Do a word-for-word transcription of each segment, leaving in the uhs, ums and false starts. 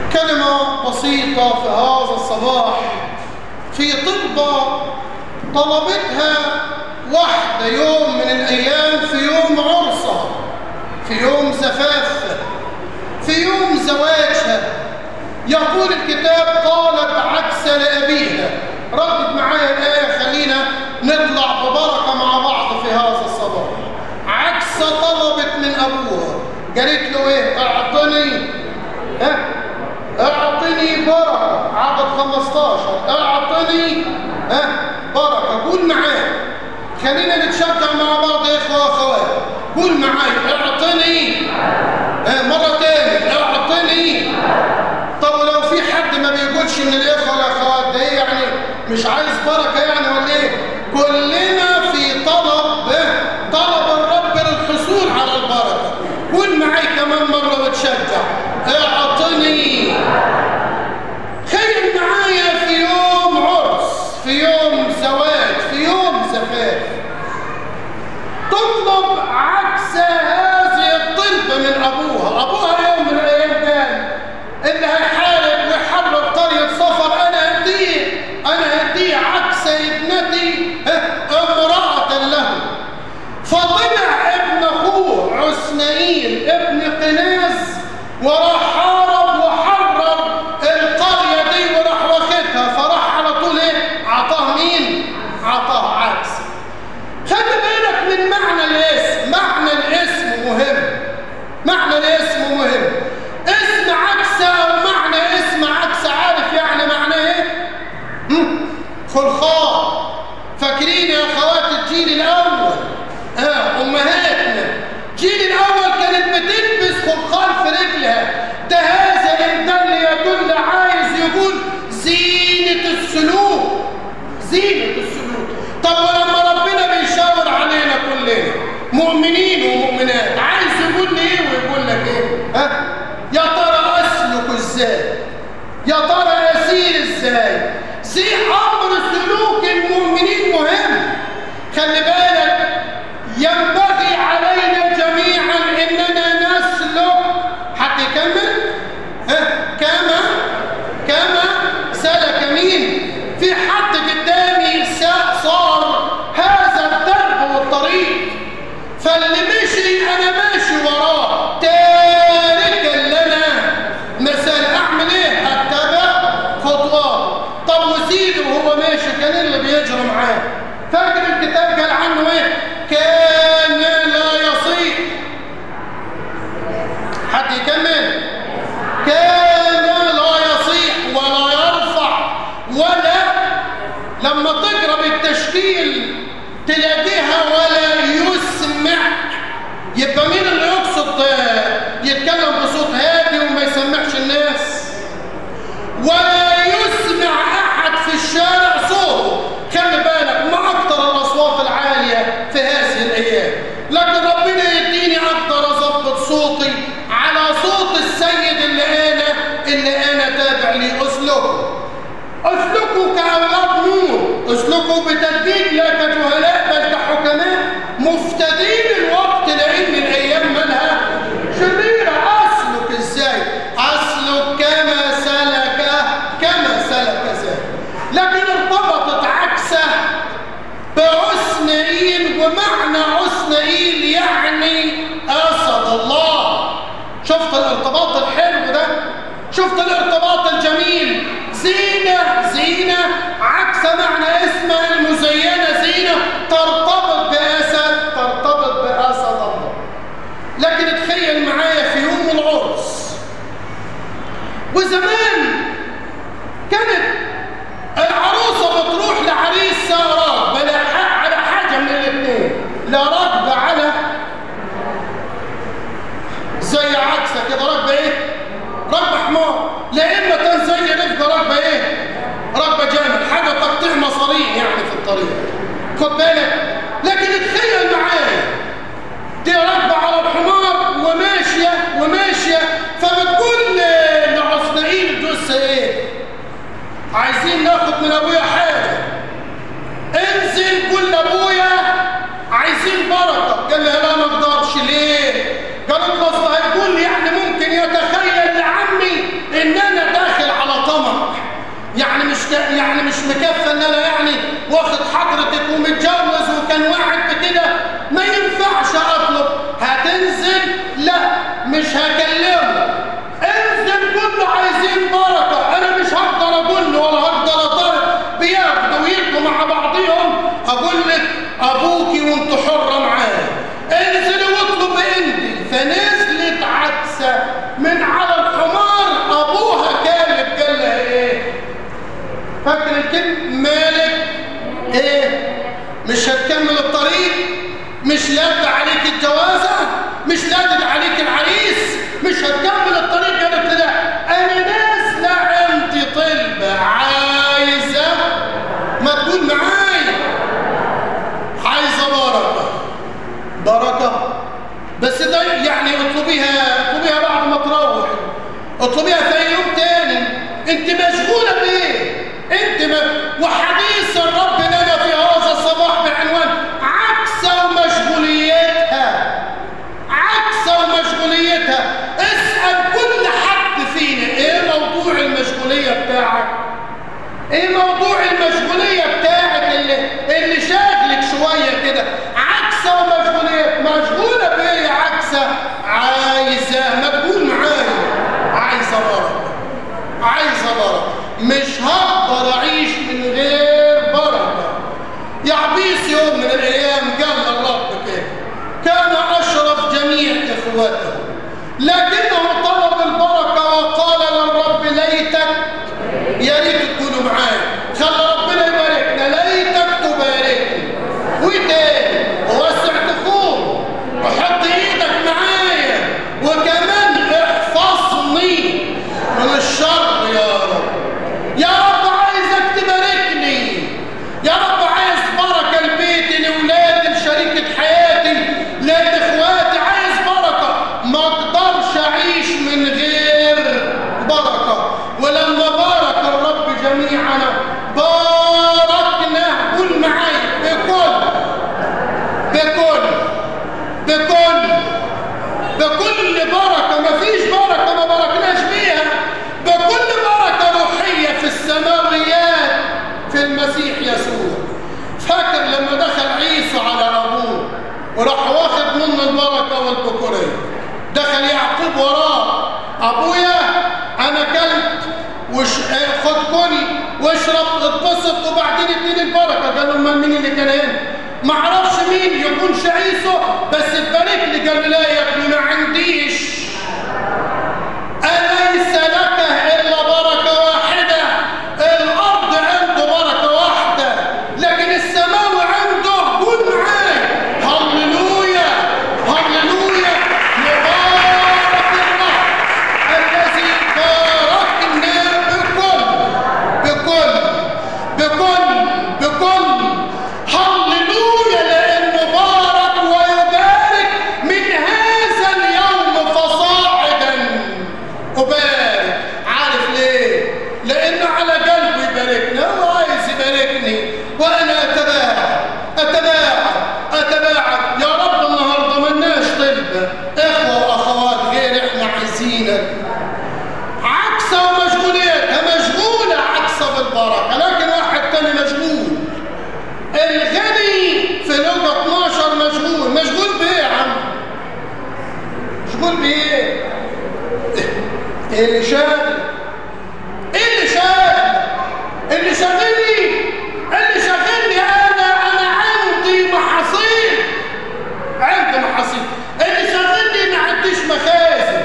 كلمة بسيطة في هذا الصباح في طلبة طلبتها واحدة يوم من الأيام، في يوم عرسها، في يوم زفافها، في يوم زواجها. يقول الكتاب: قالت عكس لأبيها. ردت معايا الآية، خلينا نطلع ببركة مع بعض في هذا الصباح. عكس طلبت من أبوها، قالت له إيه؟ أعطني ها؟ أعطني بركة. عدد خمستاشر، أعطني ها؟ بركة. قول معايا، خلينا نتشجع مع بعض يا إخوة وأخوات. قول معايا: أعطني ها؟ مرة تاني: أعطني. طب ولو في حد ما بيقولش من الإخوة والأخوات ده، إيه يعني؟ مش عايز بركة يعني ولا إيه؟ كلنا في طلب إيه؟ طلب الرب للحصول على البركة. قول معايا كمان مرة وتشجع: اعطني. خيل معايا في يوم عرس، في يوم زواج، في يوم زفاف، تطلب عكس هذه الطلبة من أبوها. أبوها يوم من الأيام قال: اللي هيحارب ويحرر قرية صفر أنا هديه، أنا هديه عكس ابنتي امرأة له. فطلع ابن أخوه عثنائيل ابن قناز وراح حارب وحرر القرية دي وراح واخدها، فراح على طول ايه؟ عطاه مين؟ عطاه عكس. خلي بالك من معنى الاسم. معنى الاسم مهم، معنى الاسم مهم. اسم عكس او معنى اسم عكس، عارف يعني معناه ايه؟ خلخال. فاكرين يا اخوات الجيل الاول؟ اه امهاتنا الجيل الاول كانت بتلبس خلخال في رجلها. ده هذا ان دل يدل، عايز يقول زينة السلوك، زينة السلوك. طب ولما ربنا بيشاور علينا كلنا مؤمنين ومؤمنات، عايز يقول لي ايه ويقول لك ايه؟ ها؟ يا ترى اسلك ازاي؟ يا ترى اسير ازاي؟ زي امر سلوك المؤمنين مهم. خلي بالك، ينبغي علينا جميعا اننا نسلك. حد يكمل؟ ها؟ كما كما سلك مين؟ في حد قدامي صار هذا الدرب والطريق، فاللي مشي انا ماشي وراه، تاركا لنا مثال. اعمل ايه؟ اتبع خطوات. طب وسيده وهو ماشي كان اللي بيجري معاه، فاكر الكتاب قال عنه ايه؟ كان لا يصيح. حد يكمل؟ كان لا يصيح ولا يرفع، ولا لما تقرا بالتشكيل تلاقيها ولا يسمع. يبقى مين اللي يقصد يتكلم بصوت هادي وما يسمعش الناس؟ ولا يسمع احد في الشارع صوته. خلي بالك، ما اكتر الاصوات العاليه في هذه الايام، لكن ربنا يديني اقدر اظبط صوتي على صوت السيد اللي انا اللي انا تابع ليه. اسلكوا اسلكوا كاولاد نور، اسلكوا بتدقيق لا كجهلاء بل كحكماء مفتدين الوقت، لان الايام مالها شريره. اسلك ازاي؟ اسلك كما سلك كما سلك ذاك. لكن ارتبطت عكسه بعثنائيل، ومعنى عثنائيل يعني اسد الله. شفت الارتباط الحلو ده؟ شفت الارتباط الجميل؟ زينة زينة عكس معنى اسمها المزينة زينة، ترتبط بأسد، ترتبط بأسد الله. لكن تخيل معايا في يوم العرس، وزمان كانت العروسة بتروح لعريس سواء راكبة على حاجة من الاثنين، لا راكبة على زي عكسة كده، راكبة ايه؟ راكبة حمار، لا اما كان زي رفقة راكبة ايه؟ راكبة جامد، حاجة تقطيع مصارين يعني في الطريق. خد بالك. لكن تخيل معايا دي راكبة على الحمار وماشية وماشية، فبتقول لعثنائيل جوزها ايه؟ عايزين ناخد من ابويا حاجة، انزل قول لابويا عايزين بركة. قال لها لا ما اقدرش. ليه؟ قالت له اصل هيقول يعني ممكن يتخيل لعمي ان انا مكفى ان انا يعني واخد حضرتك ومتجوز وكان واحد بكده، ما ينفعش اطلب. هتنزل؟ لا مش هكلمه. انزل قول له عايزين بركه. انا مش هقدر اقول له ولا هقدر اطلب، بياخدوا ويدوا مع بعضهم. اقول لك ابوكي وانت حره معاه، انزلي واطلب انت. فنزلت عدسه من على الحمار، ابوها كالب قال لها ايه؟ فاكر الكلمه؟ مالك ايه؟ مش هتكمل الطريق؟ مش لاد عليك الجوازه؟ مش لاد عليك العريس؟ مش هتكمل الطريق؟ قالت لا انا نازله عندي طلبه، عايزه ما تقول معايا، عايزه بركه. بركه بس ده يعني اطلبيها، اطلبيها بعد ما تروح، اطلبيها في يوم تاني. انت مشغوله بايه؟ انت م... وحديث الرب لنا في هذا الصباح بعنوان عكسه ومشغوليتها. عكسه ومشغوليتها. اسال كل حد فينا ايه موضوع المشغوليه بتاعك؟ ايه موضوع المشغوليه بتاعك اللي اللي شاغلك شويه كده؟ عكسه ومشغوليه. مشغوله بايه يا عكسه؟ عايزه، ما تقول معايا، عايزه بركه، عايزه بركه. مش هقدر اعيش من غير بركه. يا عبيس يوم من الايام قال للرب كده، كان اشرف جميع اخوته لكنه طلب البركه وقال للرب ليتك، يا ريت تكونوا معايا، خلى ربنا يباركنا، ليتك تباركني. وتاني ووسع تخوم وحط ايدك معايا، وكمان احفظني من الشر يا رب. يا رب عايزك تباركني، يا رب عايز بركه لبيتي، لاولادي، لشريكه حياتي، لاخواتي، عايز بركه. ما اقدرش اعيش من غير بركه. ولما بارك الرب جميعنا باركنا، قول معايا، بكل بكل بكل بكل بركه. ما فيش بركه ما باركناش بيها، بكل بركه روحيه في السماويات في المسيح يسوع. فاكر لما دخل عيسى على ابوه وراح واخد منه البركه والبكوريه، دخل يعقوب وراه، ابويا انا كلت وش خد كلي واشرب اتبسط وبعدين اديني البركه. قال له امال مين اللي كان هنا؟ ما اعرفش مين، يكونش عيسى، بس تبارك لي. قال له لا يا ابني ما عنديش، اليس لك الا بركه واحده. الارض عنده بركه واحده لكن السماوي عنده، قول معايا هللويا هللويا، مبارك الرب الذي باركنا بكل بكل بكل بكل. هللويا، لانه بارك ويبارك من هذا اليوم فصاعدا. أبارك. عارف ليه؟ لأنه على قلبه يباركني، هو عايز يباركني وأنا أتباعد أتباعد أتباعد. يا رب النهارده ملناش طلبة إخوة وأخوات غير إحنا عايزينك. عكسة ومشغوليتها، مشغولة عكسة بالبركة، لكن واحد تاني مشغول. الغني في لوقا اتناشر مشغول. مشغول بإيه يا عم؟ مشغول بإيه؟ ايه اللي شاغل؟ ايه اللي شاغل؟ اللي شاغلني اللي شاغلني انا انا عندي محاصيل، عندي محاصيل. اللي شاغلني ما عنديش مخازن.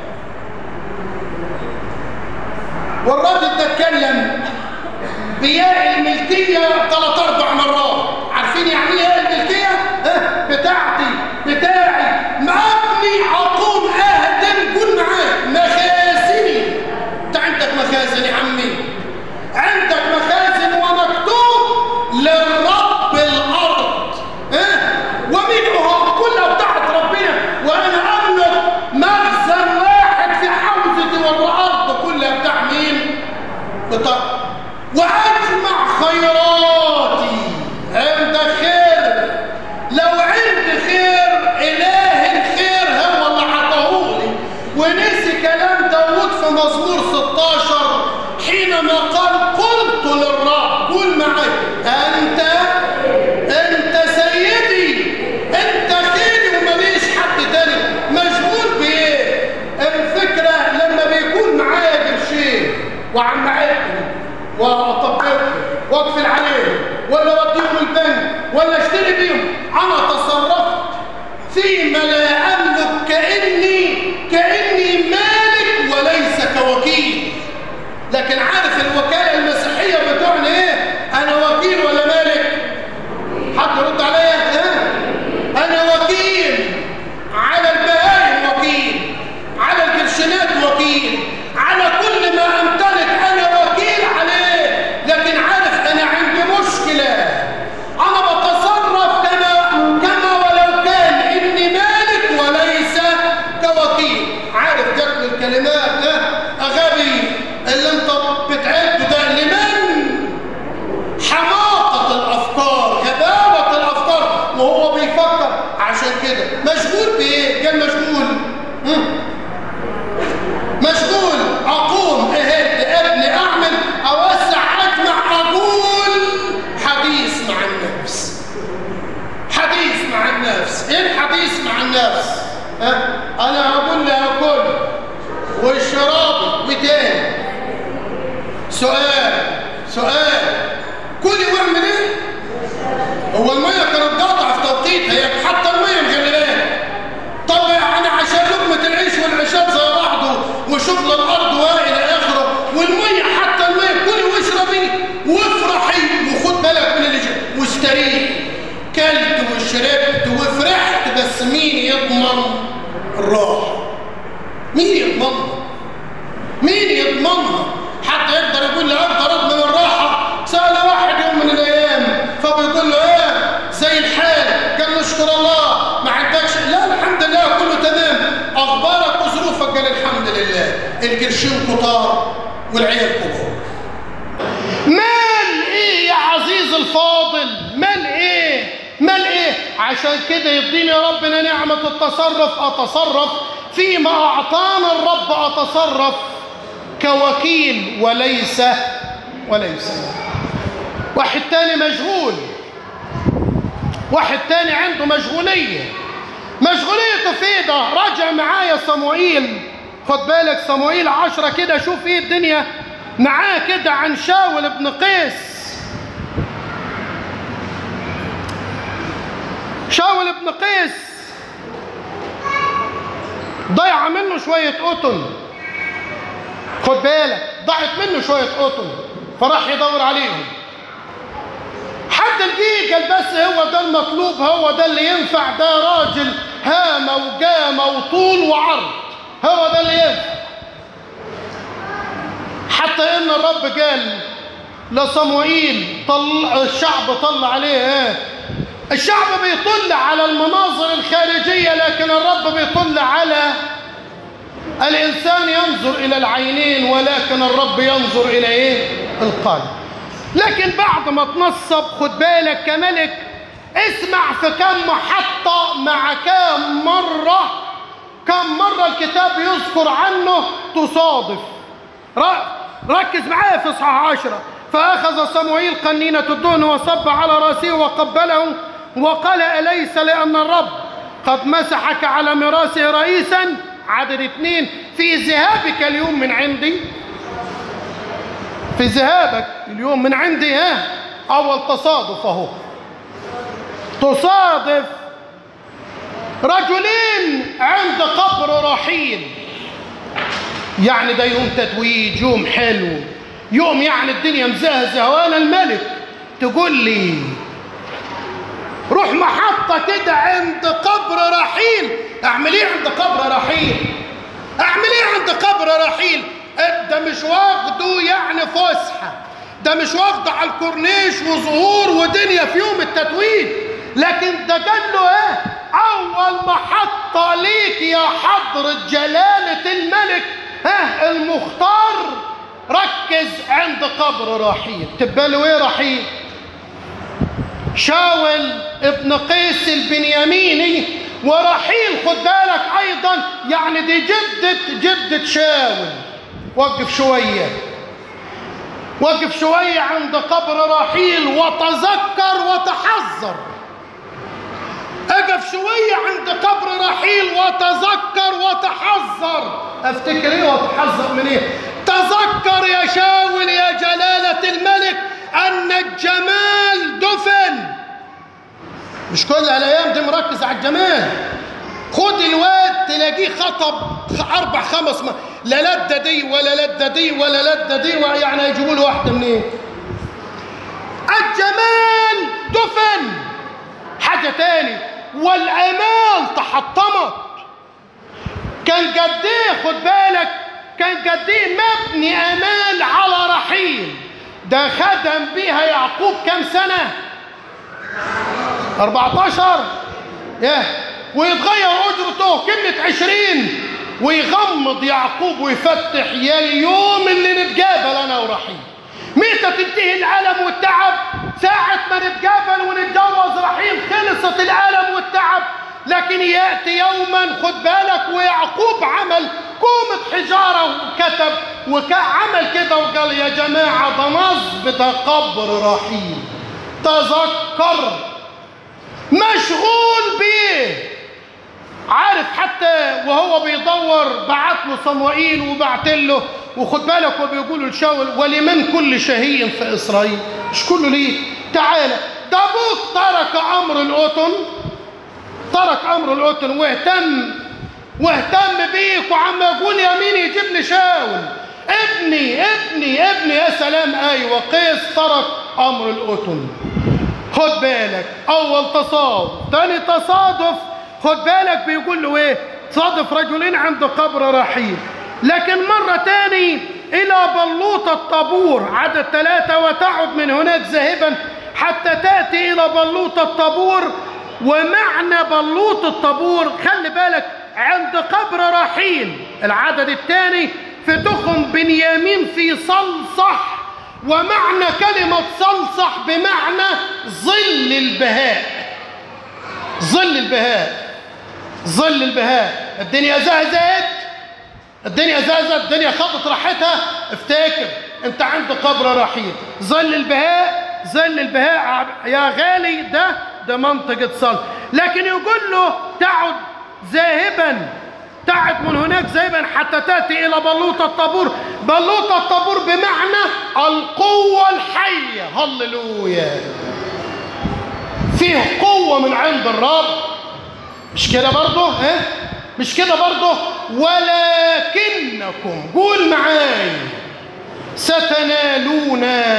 والراجل ده اتكلم بياء الملكيه ثلاث اربع مرات. عارفين يعني ايه الملكيه؟ اه بتاعتي، بتاعي، مبني اقوم اهدم. قول معايا مخازني. انت عندك مخازن يا عمي، عندك مخازن ومكتوب للرب الارض، اه وملؤها كلها بتاعت ربنا، وانا املك مخزن واحد في حوزتي والارض كلها بتاع مين؟ بتاع. واجمع خيراتي عند خير. لو عندي خير، اله الخير هو اللي عطاهولي. ونسي كلام داود في مزمور ستاشر حينما قال قلت للرب، قول وعمعتهم واطبقهم واقفل عليهم ولا اوديهم البنك ولا اشتري بيهم، انا تصرفت فيما لا املك كاني كاني مالك وليس كوكيل. لكن عارف الوكاله المسيحيه بتوعنا ايه؟ انا وكيل ولا مالك؟ حد يرد عليا؟ انا وكيل على البهائم، وكيل على الكرشنات، وكيل على كل ما امتلك انا وكيل عليه. لكن عارف انا عندي مشكله، انا بتصرف كما كما ولو كان اني مالك وليس كوكيل. عارف جت الكلمات ده اغبي اللي انت بتعده ده لمن؟ حماقه الافكار، كبابه الافكار، وهو بيفكر. عشان كده مشغول بايه؟ كان مشغول مشغول اقوم اهد ابني اعمل اوسع اجمع اقول حديث مع النفس. حديث مع النفس. ايه الحديث مع النفس؟ ها؟ انا اقول لها كل واشرب وتاني. سؤال سؤال كلي واعمل ايه؟ هو الميه كانت قاطعه في توقيتها، هي حتى الميه مجللاه. طب انا عشان لقمه العيش والعشاب زي بعضه وشغل الارض والى اخره، والميه حتى الميه كلي واشربي وافرحي وخد بالك من اللي جاي واستريحي. كلت وشربت وفرحت، بس مين يضمن الراحه؟ مين يضمنها؟ مين يضمنها؟ حد يقدر يقول لي اقدر اضمن الراحه؟ سال واحد يوم من الايام فبيقول له ايه زي الحال؟ قال نشكر الله. ما عندكش؟ لا الحمد لله كله تمام. اخبارك وظروفك؟ قال الحمد لله. القرشين كتار والعيال كبار. مال ايه يا عزيز الفاضل؟ مال ايه؟ مال ايه؟ عشان كده يديني ربنا نعمه التصرف، اتصرف فيما اعطانا الرب، اتصرف كوكيل وليس وليس واحد تاني مشغول، واحد تاني عنده مشغولية. مشغوليته في ده. راجع معايا صموئيل، خد بالك صموئيل عشرة كده، شوف ايه الدنيا معاه كده عن شاول بن قيس. شاول بن قيس ضيع منه شوية قطن، خد بالك ضاعت منه شوية قطن، فراح يدور عليهم. حد لقيه قال بس هو ده المطلوب، هو ده اللي ينفع، ده راجل هامة وجامة وطول وعرض، هو ده اللي ينفع. حتى ان الرب قال لصموئيل طلع الشعب، طلع عليه ايه؟ الشعب بيطل على المناظر الخارجية، لكن الرب بيطل على الإنسان. ينظر إلى العينين ولكن الرب ينظر إلى إيه؟ القلب. لكن بعد ما تنصب، خد بالك كملك، اسمع في كم محطة مع كم مرة، كم مرة الكتاب يذكر عنه تصادف. ركز معايا في إصحاح عشرة. فأخذ صموئيل قنينة الدهن وصب على رأسه وقبله وقال أليس لأن الرب قد مسحك على ميراثه رئيسا؟ عدد اثنين. في ذهابك اليوم من عندي، في ذهابك اليوم من عندي. ها أول تصادف أهو، تصادف رجلين عند قبر رحيل. يعني ده يوم تتويج، يوم حلو، يوم يعني الدنيا مزهزه، وانا الملك تقول لي روح محطة كده عند قبر رحيل. اعمل ايه عند قبر رحيل؟ اعمل ايه عند قبر رحيل؟ ده مش واخده يعني فسحة، ده مش واخده على الكورنيش وظهور ودنيا في يوم التتويج، لكن ده قال له ايه؟ اول محطة ليك يا حضرة جلالة الملك ها المختار، ركز عند قبر رحيل. تبقى له ايه رحيل؟ شاول ابن قيس البنياميني. ورحيل خد بالك ايضا يعني دي جدة جدة شاول. وقف شوية، وقف شوية عند قبر رحيل وتذكر وتحذر. اقف شوية عند قبر رحيل وتذكر وتحذر. افتكر ايه وتحذر من ايه؟ تذكر يا شاول أن الجمال دفن. مش كل الأيام دي مركز على الجمال. خد الواد تلاقيه خطب أربع خمس م... لا لدة دي ولا لدة دي ولا لدة دي، يعني يجيبوا له واحدة منين؟ الجمال دفن. حاجة تاني، والآمال تحطمت. كان قد ايه خد بالك، كان قد ايه مبني آمال على رحيل. ده خدم بيها يعقوب كم سنة؟ أربعتاشر. ياه، ويتغير أجرته كلمة عشرين، ويغمض يعقوب ويفتح يا اليوم اللي نتقابل أنا ورحيل. متى تنتهي الألم والتعب؟ ساعة ما نتقابل ونتجوز رحيل خلصت الألم والتعب. لكن يأتي يوما خد بالك، ويعقوب عمل كومة حجارة وكتب وعمل كده وقال يا جماعة ده نصب، ده قبر رحيل. تذكر، مشغول بيه. عارف حتى وهو بيدور بعت له صموئيل وبعت له، وخد بالك وبيقولوا لشاول ولمن كل شهي في إسرائيل؟ مش كله ليه؟ تعالى، ده أبوك ترك أمر القطن، ترك أمر القطن واهتم واهتم بيك، وعم يقول يا مين يجيب لي شاول؟ ابني ابني ابني. يا سلام، أيوة قيس ترك أمر القطن. خد بالك، أول تصادف، تاني تصادف خد بالك بيقول له إيه؟ تصادف رجلين عند قبر رحيل. لكن مرة تاني إلى بلوط الطابور، عدد ثلاثة، وتعد من هناك ذاهبا حتى تأتي إلى بلوط الطابور. ومعنى بلوط الطابور خلي بالك عند قبر رحيل. العدد الثاني في تخم بنيامين في صلصح، ومعنى كلمة صلصح بمعنى ظل البهاء. ظل البهاء، ظل البهاء. الدنيا زهزت، الدنيا زهزت، الدنيا خطت راحتها. افتكر انت عند قبر رحيل. ظل البهاء، ظل البهاء يا غالي، ده ده منطقة صلب. لكن يقول له تعد ذاهبا، تعد من هناك ذاهبا حتى تأتي إلى بلوط الطابور. بلوط الطابور بمعنى القوة الحية. هللويا، فيه قوة من عند الرب. مش كده برضه؟ ها؟ مش كده برضه؟ ولكنكم، قول معاي، ستنالون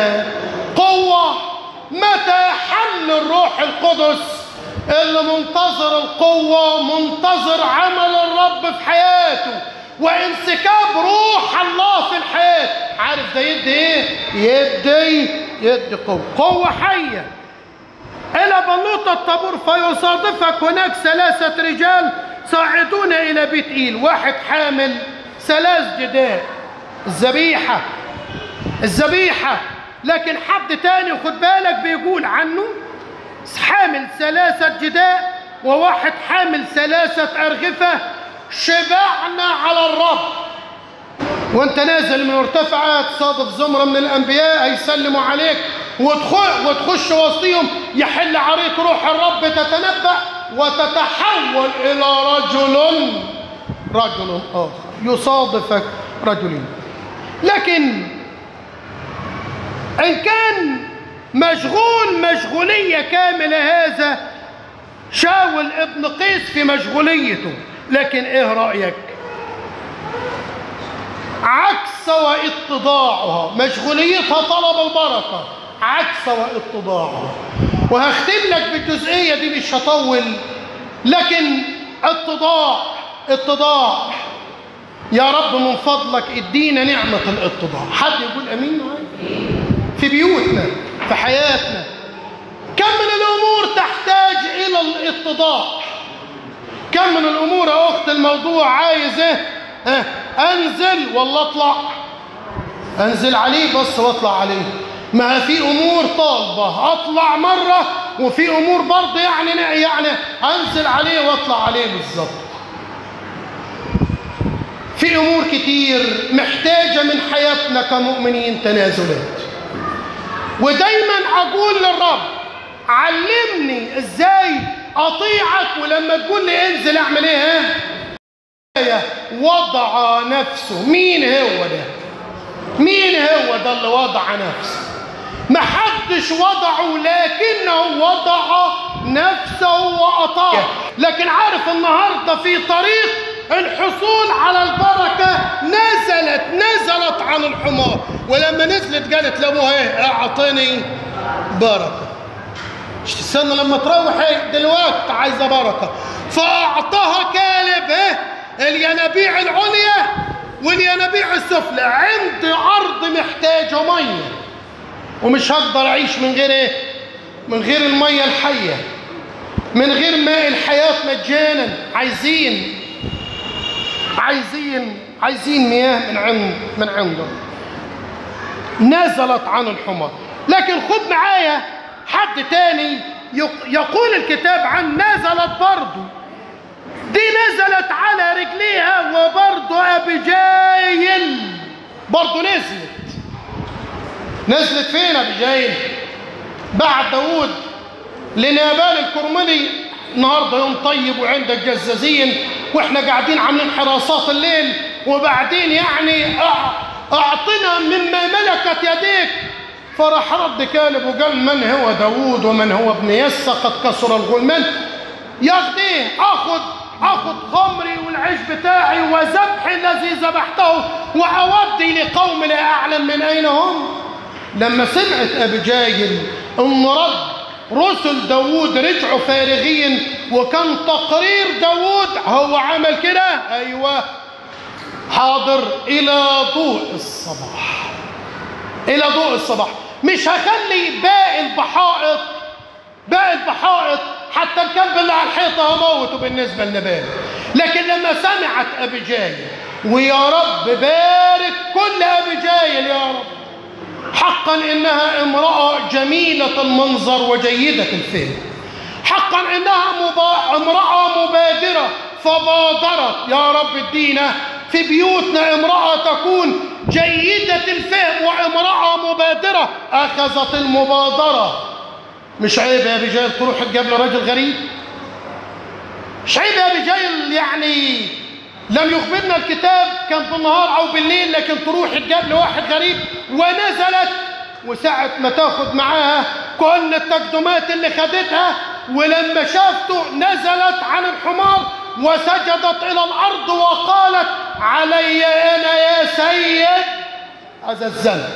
قوة متى حل الروح القدس. اللي منتظر القوة منتظر عمل الرب في حياته وانسكاب روح الله في الحياة. عارف ده يدي ايه؟ يدي يدي قوة، قوة حية. إلى بلوط الطابور فيصادفك هناك ثلاثة رجال صاعدون إلى بيت إيل. واحد حامل ثلاث جداء، الذبيحة الذبيحة. لكن حد تاني خد بالك بيقول عنه حامل ثلاثة جداء، وواحد حامل ثلاثة أرغفة. شبعنا على الرب. وانت نازل من مرتفعات صادف زمرة من الأنبياء هيسلموا عليك، وتخش, وتخش وسطيهم يحل عليك روح الرب، تتنبأ وتتحول إلى رجل رجل آخر، يصادفك رجلين. لكن إن كان مشغول مشغولية كاملة هذا شاول ابن قيس في مشغوليته، لكن ايه رأيك؟ عكس واتضاعها. مشغوليتها طلب البركة، عكس واتضاعها. وهختم لك بالجزئية دي، مش هطول، لكن اتضاع اتضاع. يا رب من فضلك ادينا نعمة الاتضاع. حد يقول امين معايا؟ في بيوتنا، في حياتنا، كم من الامور تحتاج الى الاتضاع. كم من الامور يا اخت الموضوع عايز ايه؟ اه انزل ولا اطلع؟ انزل عليه بس واطلع عليه. ما في امور طالبه اطلع مره، وفي امور برضه يعني يعني انزل عليه واطلع عليه بالظبط. في امور كتير محتاجه من حياتنا كمؤمنين تنازلات. ودايما اقول للرب علمني ازاي اطيعك، ولما تقول لي انزل اعمل ايه؟ ها؟ وضع نفسه. مين هو ده؟ مين هو ده اللي وضع نفسه؟ محدش وضعه لكنه وضع نفسه وأطاع. لكن عارف النهاردة في طريق الحصول على البركة نزلت نزلت عن الحمار، ولما نزلت قالت لابوها ايه؟ اعطني بركة. مش تستنى لما تروح ايه دلوقتي عايزة بركة. فأعطاها كالب ايه؟ الينابيع العليا والينابيع السفلى. عندي أرض محتاجة مية ومش هقدر أعيش من غير ايه؟ من غير المية الحية، من غير ماء الحياة مجانا. عايزين عايزين عايزين مياه من عند من عنده. نزلت عن الحمار. لكن خد معايا حد تاني يقول الكتاب عن نزلت برضه. دي نزلت على رجليها وبرضه أبيجايل برضه نزلت. نزلت فين أبيجايل؟ بعد داود لنابال الكرملي. النهارده يوم طيب وعندك جزازين واحنا قاعدين عاملين حراسات الليل، وبعدين يعني اعطنا مما ملكت يديك. فراح رد كالب وقال من هو داود ومن هو ابن يسى قد كسر الغلمان. ياخد ايه؟ اخد اخد خمري والعيش بتاعي وذبحي الذي ذبحته واودي لقوم لا اعلم من اين هم. لما سمعت أبيجايل ان رد رسل داود رجعوا فارغين، وكان تقرير داود هو عمل كده، ايوه حاضر الى ضوء الصباح، الى ضوء الصباح. مش هخلي باقي البحائط باقي البحائط حتى الكلب اللي على الحيطه هموته بالنسبه لنبال. لكن لما سمعت أبيجايل، ويا رب بارك كل أبيجايل يا رب، حقا إنها امرأة جميلة المنظر وجيدة الفهم، حقا إنها مبا... امرأة مبادرة فبادرت. يا رب ادينا في بيوتنا امرأة تكون جيدة الفهم وامرأة مبادرة أخذت المبادرة. مش عيب يا أبيجايل تروح تجيب له راجل غريب؟ مش عيب يا أبيجايل يعني لم يخبرنا الكتاب كان بالنهار أو بالليل، لكن تروح تجيب له واحد غريب. ونزلت وساعة ما تاخد معاها كل التقدمات اللي خدتها، ولما شافته نزلت عن الحمار وسجدت إلى الأرض وقالت علي أنا يا سيد هذا الذنب.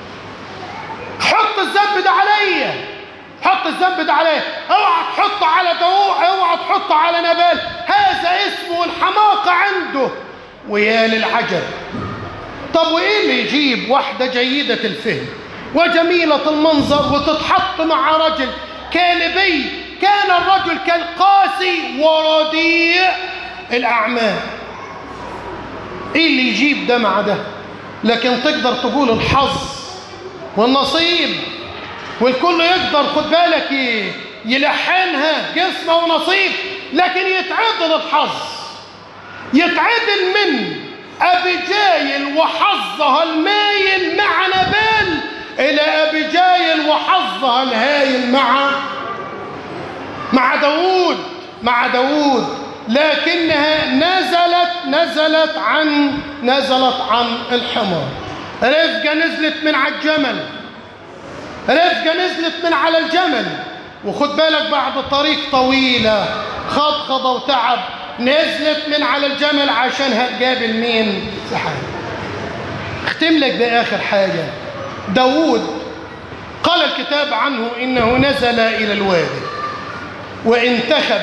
حط الذنب ده عليا، حط الذنب ده عليه. اوعى تحطه على داوود، اوعى تحطه على نبال. هذا اسمه الحماقة عنده. ويا للعجب، طب وايه اللي يجيب واحدة جيدة الفهم وجميلة المنظر وتتحط مع رجل كالبي؟ كان الرجل كالقاسي ورديء الأعمال. ايه اللي يجيب ده مع ده؟ لكن تقدر تقول الحظ والنصيب، والكل يقدر خد بالك يلحنها قسمة ونصيب. لكن يتعدل الحظ، يتعدل من أبيجايل وحظها المايل مع نبال إلى أبيجايل وحظها الهايل مع مع داوود مع داوود لكنها نزلت نزلت عن نزلت عن الحمار. رفقة نزلت من على الجمل، رفقة نزلت من على الجمل، وخد بالك بعد طريق طويلة خضخضة وتعب نزلت من على الجمل عشان هتقابل مين؟ سحاب. اختم لك بآخر حاجة. داوود قال الكتاب عنه إنه نزل إلى الوادي وانتخب.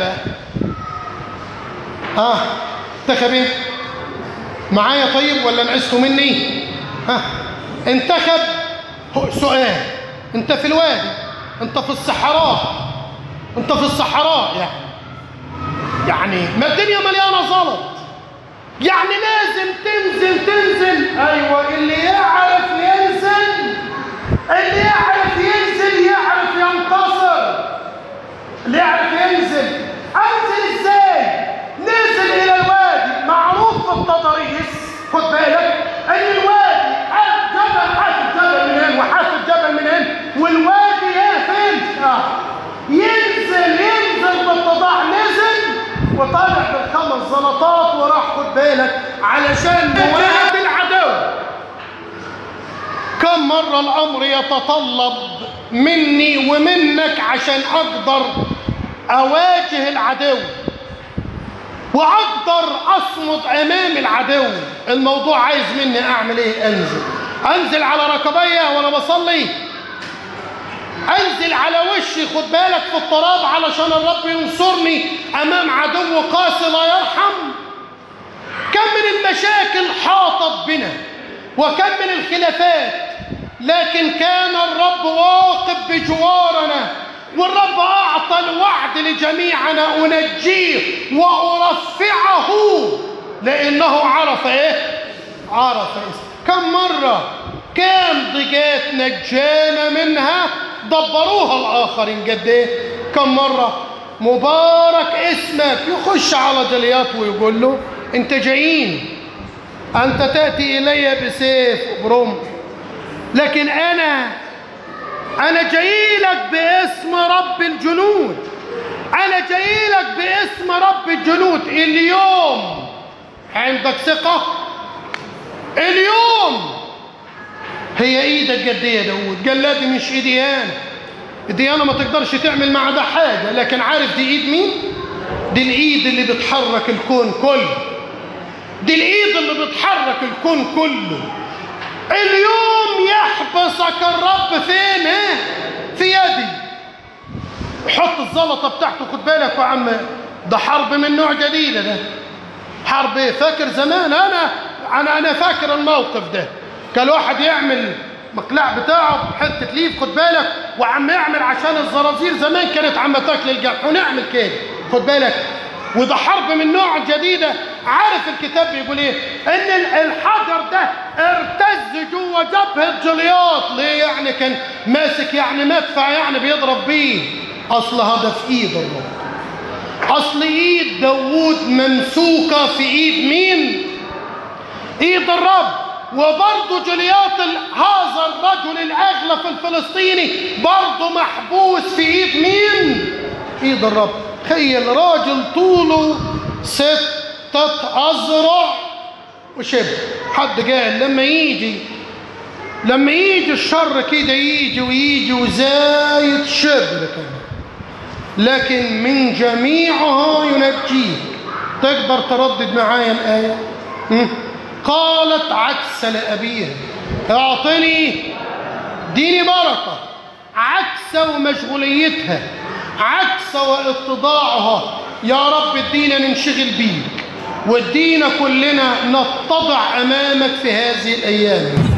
ها انتخب ايه؟ معايا طيب ولا نعستوا مني؟ ها انتخب. سؤال، انت في الوادي، انت في الصحراء، انت في الصحراء يعني يعني ما الدنيا مليانه زلط، يعني لازم تنزل تنزل. ايوه اللي يعرف ينزل، اللي يعرف ينزل يعرف ينتصر. اللي يعرف ينزل. انزل ازاي؟ نزل الى الوادي. معروف في التضاريس خد بالك ان الوادي حاف جبل، حاف جبل من هنا وحاف جبل من هنا، والوادي ايه فين؟ اه ينزل ينزل بالتضاع. نزل وطالع بالخمس زلطات وراح خد بالك علشان مواجهة العدو. كم مرة الأمر يتطلب مني ومنك عشان أقدر أواجه العدو وأقدر أصمد أمام العدو. الموضوع عايز مني أعمل إيه؟ أنزل أنزل على ركبية وأنا بصلي، أنزل على وشي خد بالك في التراب علشان الرب ينصرني أمام عدو قاسي لا يرحم. كم من المشاكل حاطت بنا وكم من الخلافات، لكن كان الرب واقف بجوارنا، والرب أعطى الوعد لجميعنا أنجيه وأرفعه لأنه عرف إيه؟ عرف إيه؟ كم مرة كم ضيقات نجانا منها دبروها الآخرين قد إيه؟ كم مرة مبارك اسمك يخش على جليات ويقول له أنت جايين، أنت تأتي إلي بسيف وبرمح، لكن أنا أنا جاي لك باسم رب الجنود، أنا جاي لك باسم رب الجنود. اليوم عندك ثقة؟ اليوم هي إيدك قد إيه يا داود؟ قال لا دي مش إيدي أنا، دي أنا ما تقدرش تعمل مع ده حاجة، لكن عارف دي إيد مين؟ دي الإيد اللي بتحرك الكون كله، دي الإيد اللي بتحرك الكون كله. اليوم يحبسك الرب فين؟ ها؟ في يدي. حط الزلطة بتاعته خد بالك يا عم، ده حرب من نوع جديد. ده حرب ايه؟ فاكر زمان انا انا انا فاكر الموقف ده، كان واحد يعمل مقلاع بتاعه حته ليف خد بالك، وعم يعمل عشان الزرازير زمان كانت عم تاكل الجرح ونعمل كده خد بالك، وده حرب من نوع جديدة. عارف الكتاب بيقول ايه؟ ان الحجر ده ارتز جوه جبهة جليات. ليه يعني؟ كان ماسك يعني مدفع يعني بيضرب بيه. اصل هذا في ايد الرب، اصل ايد داوود ممسوكة في ايد مين؟ ايد الرب. وبرضه جليات هذا الرجل الاغلف الفلسطيني برضه محبوس في ايد مين؟ ايد الرب. تخيل راجل طوله ستة أذرع وشبه. حد قال لما يجي لما يجي الشر كده يجي ويجي وزايد شبر كمان، لكن من جميعها ينجيك. تقدر تردد معايا الآية؟ قالت عكس لأبيها اعطني ديني بركة. عكس ومشغوليتها، عكس واتضاعها. يا رب ادينا ننشغل بيك، وادينا كلنا نتضع أمامك في هذه الأيام.